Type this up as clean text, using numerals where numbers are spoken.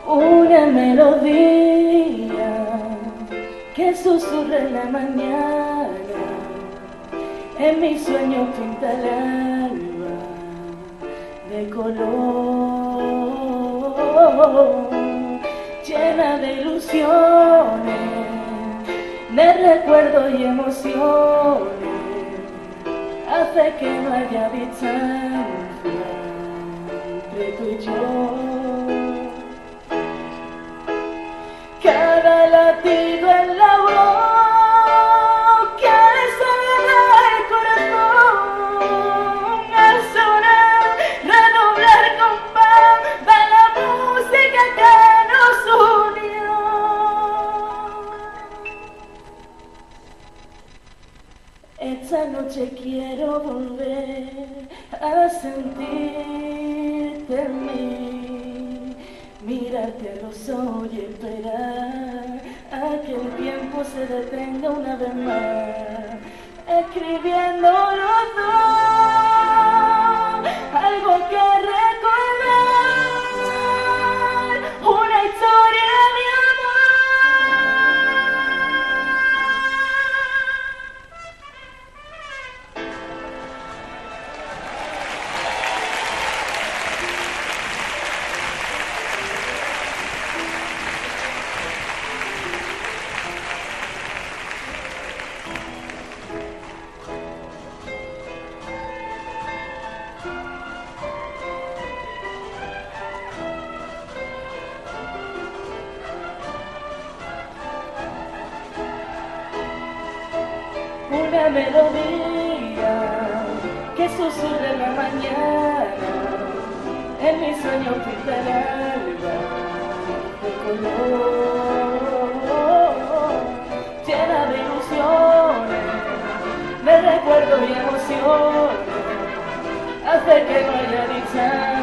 Una melodía que susurra en la mañana, en mi sueño pinta el alba de color, llena de ilusiones, de recuerdos y emociones, hace que no haya distancia entre tú y yo. Cada latido en la voz que sale del corazón, al sonar, redoblar compás de la música que nos unió. Esta noche quiero volver a sentirte en mí, mirarte a los ojos y esperar a que el tiempo se detenga una vez más, escribiendo los dos algo que recordar, una historia de una melodía que susurra en la mañana, en mi sueño pinta el alba de color, llena de ilusiones, de recuerdos y emociones, hace que no haya dicha